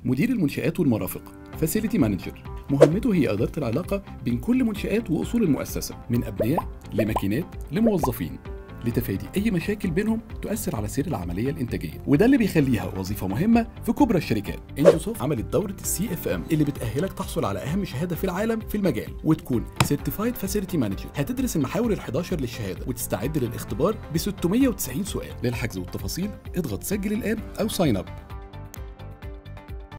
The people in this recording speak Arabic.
مدير المنشآت والمرافق Facility Manager، مهمته هي إدارة العلاقة بين كل منشآت وأصول المؤسسة، من أبنياء لماكينات لموظفين، لتفادي أي مشاكل بينهم تؤثر على سير العملية الإنتاجية، وده اللي بيخليها وظيفة مهمة في كبرى الشركات. انجوسوفت عملت دورة CFM اللي بتأهلك تحصل على أهم شهادة في العالم في المجال وتكون Certified Facility Manager. هتدرس المحاور ال11 للشهادة وتستعد للاختبار ب 690 سؤال. للحجز والتفاصيل اضغط سجل الآن أو ساين أب.